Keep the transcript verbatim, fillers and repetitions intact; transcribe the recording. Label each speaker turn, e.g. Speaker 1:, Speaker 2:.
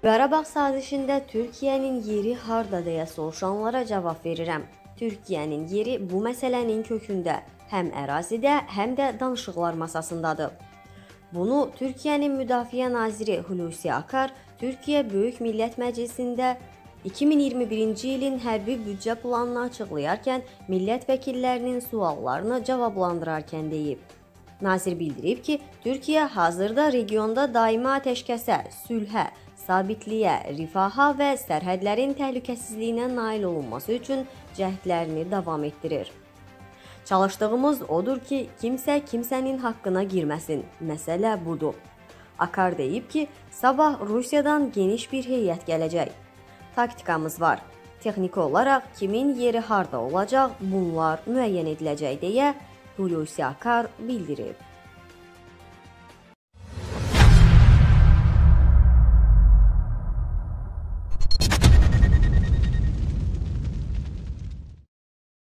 Speaker 1: Qarabağ sazişində Türkiyənin yeri harda deyə soruşanlara cavab verirəm. Türkiyənin yeri bu məsələnin kökündə, həm ərazidə, həm də danışıqlar masasındadır. Bunu Türkiyənin Müdafiə naziri Hulusi Akar Türkiyə Böyük Millət Məclisində iki min iyirmi birinci ilin hərbi büdcə planını açıqlayarkən millət vəkillərinin suallarını cavablandırarkən deyib. Nazir bildirib ki, Türkiyə hazırda regionda daimi atəşkəsə, sülhə, sabitliyə, rifaha və sərhədlərin təhlükəsizliyinə nail olunması üçün cəhdlərini davam etdirir. Çalışdığımız odur ki, kimsə kimsənin haqqına girməsin. Məsələ budur. Akar deyib ki, sabah Rusiyadan geniş bir heyət gələcək. Taktikamız var. Texniki olaraq kimin yeri harda olacaq, bunlar müəyyən ediləcək deyə Hulusi Akar bildirib.